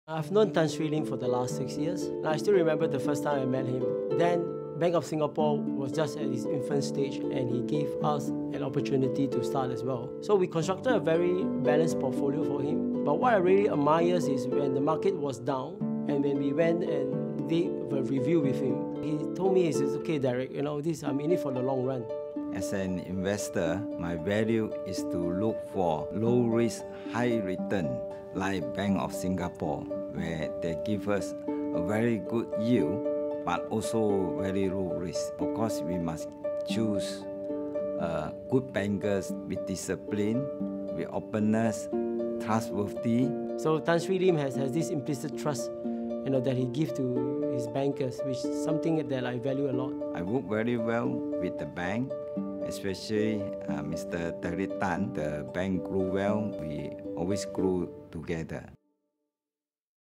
I've known Tan Sri Lim for the last 6 years. And I still remember the first time I met him. Then Bank of Singapore was just at its infant stage and he gave us an opportunity to start as well. So we constructed a very balanced portfolio for him. But what I really admire is when the market was down and when we went and did a review with him, he told me, he says, okay, Derek, I'm in it for the long run. As an investor, my value is to look for low risk, high return, like Bank of Singapore, where they give us a very good yield, but also very low risk. Of course, we must choose good bankers with discipline, with openness, trustworthy. So Tan Sri Lim has this implicit trust that he gives to his bankers, which is something that I value a lot. I work very well with the bank, especially Mr. Derek Tan. The bank grew well. We always grew together.